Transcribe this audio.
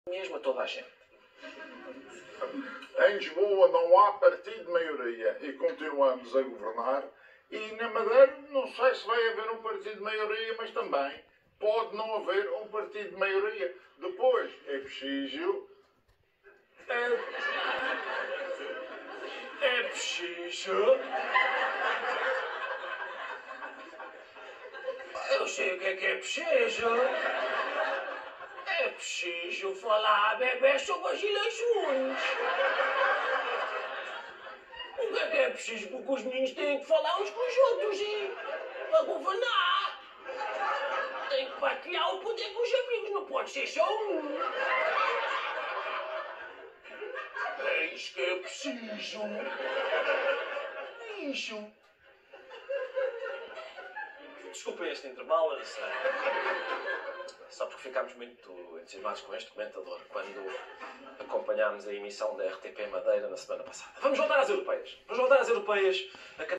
mesmo a toda a gente. Em Lisboa não há partido de maioria e continuamos a governar. E na Madeira não sei se vai haver um partido de maioria, mas também pode não haver um partido de maioria. Depois é preciso... É preciso... Eu sei o que é preciso. É preciso falar a bebê sobre as eleições. O que é preciso? Porque os meninos têm que falar uns com os outros e para governar. Tem que partilhar o poder com os amigos, não pode ser só um. É isso que é preciso. Isso. Desculpem este intervalo, só porque ficámos muito entusiasmados com este comentador quando acompanhámos a emissão da RTP Madeira na semana passada. Vamos voltar às europeias.